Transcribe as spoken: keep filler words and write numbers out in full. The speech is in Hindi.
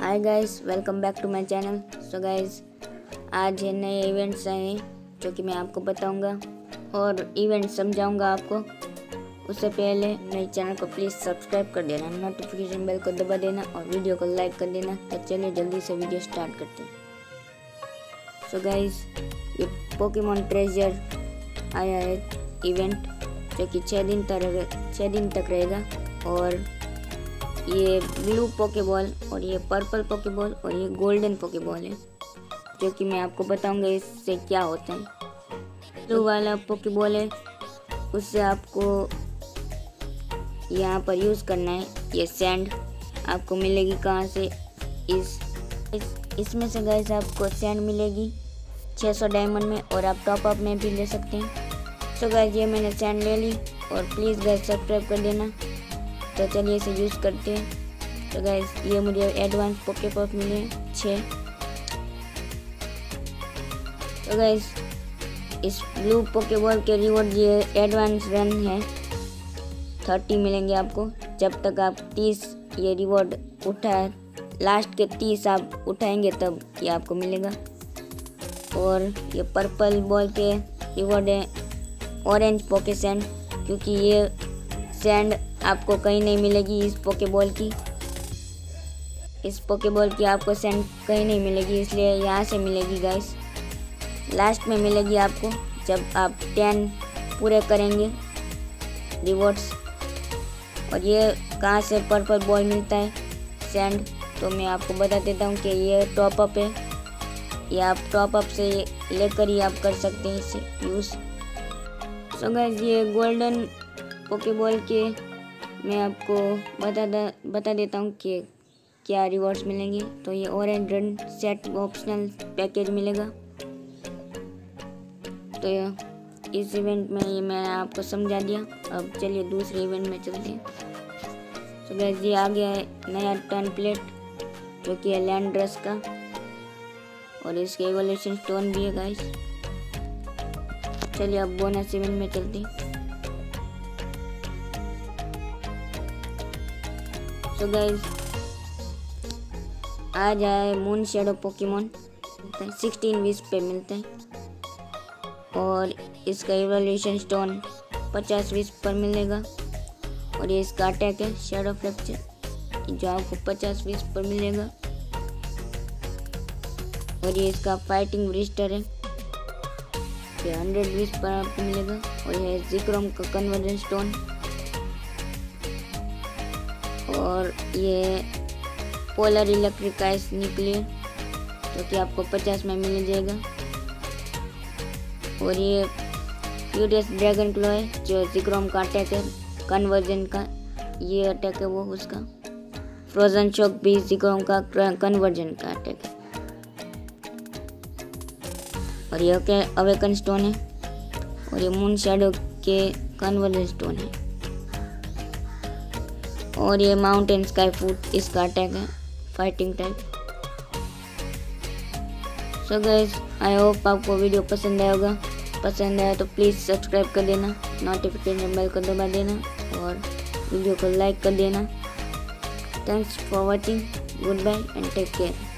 Hi guys, welcome back to my channel. So guys, आज है नए इवेंट्स आए हैं जो कि मैं आपको बताऊंगा और इवेंट समझाऊंगा आपको। उससे पहले मेरे चैनल को प्लीज़ सब्सक्राइब कर देना, नोटिफिकेशन बेल को दबा देना और वीडियो को लाइक कर देना। तो चलिए जल्दी से वीडियो स्टार्ट करते हैं। सो गाइस, ये पोकेमॉन ट्रेजर आया है इवेंट जो कि छः दिन तक छः दिन तक रहेगा। और ये ब्लू पोकेबॉल और ये पर्पल पोकेबॉल और ये गोल्डन पोकेबॉल है जो कि मैं आपको बताऊंगा इससे क्या होता है। ब्लू वाला पोकेबॉल है, उससे आपको यहाँ पर यूज़ करना है। ये सैंड आपको मिलेगी कहाँ से, इस, इस इसमें से गाइस आपको सैंड मिलेगी छः सौ डायमंड में और आप टॉप अप में भी ले सकते हैं। सो गाइस, ये मैंने सैंड ले ली और प्लीज़ गाइस सब्सक्राइब कर देना। तो चलिए इसे यूज़ करते हैं। तो गाइस, ये मुझे एडवांस पोके पॉप मिले छः। तो गाइस, इस ब्लू पोकेबॉल के रिवॉर्ड ये एडवांस रन है, थर्टी मिलेंगे आपको। जब तक आप तीस ये रिवॉर्ड उठा लास्ट के तीस आप उठाएंगे तब ये आपको मिलेगा। और ये पर्पल बॉल के रिवॉर्ड है ऑरेंज पोके सैंड, क्योंकि ये सैंड आपको कहीं नहीं मिलेगी। इस पोकेबॉल की इस पोकेबॉल की आपको सैंड कहीं नहीं मिलेगी, इसलिए यहाँ से मिलेगी गाइस। लास्ट में मिलेगी आपको जब आप टेन पूरे करेंगे रिवॉर्ड्स। और ये कहाँ से पर्पल बॉल मिलता है सैंड, तो मैं आपको बता देता हूँ कि ये टॉप अप है। ये आप टॉप अप से लेकर ही आप कर सकते हैं इसे यूज़। सो गाइस, ये गोल्डन पोकेबॉल के मैं आपको बता दा, बता देता हूँ कि क्या रिवॉर्ड्स मिलेंगे। तो ये orange run set optional package मिलेगा। तो ये इस इवेंट में ये मैंने आपको समझा दिया। अब चलिए दूसरे इवेंट में चलते हैं। तो गाइस, ये आ गया है नया टर्न प्लेट जो कि है लैंड्रस का, और इसके एवोल्यूशन स्टोन भी है गाइस। चलिए अब बोनस इवेंट में चलते हैं। तो गाइस, आ जाए मून शेडो पोकेमॉन सिक्सटीन बीस पे मिलते हैं और इसका इवोल्यूशन स्टोन पचास बीस पर मिलेगा। और ये इसका अटैक है शेडो फ्लेक्चर जो आपको पचास बीस पर मिलेगा। और ये इसका फाइटिंग ब्रिस्टर है, ये हंड्रेड बीस पर आपको मिलेगा। और ये जिक्रोम का कन्वर्जन स्टोन, और ये पोलर इलेक्ट्रिक आइस न्यूक्लियर जो कि आपको पचास में मिल जाएगा। और ये फ्यूरियस ड्रैगन क्लो है जो जिक्रोम का अटैक है कन्वर्जन का, ये अटैक है वो उसका। फ्रोजन शॉक भी जिक्रोम का कन्वर्जन का अटैक है। और ये के अवेकन स्टोन है और ये मून शैडो के कन्वर्जन स्टोन है। और ये माउंटेन स्काई फूट इसका अटैक है fighting type. So guys, I hope आपको वीडियो पसंद आया होगा। पसंद आया तो प्लीज़ सब्सक्राइब कर देना, नोटिफिकेशन बेल को दबा देना और वीडियो को लाइक कर देना। Thanks for watching, goodbye and take care.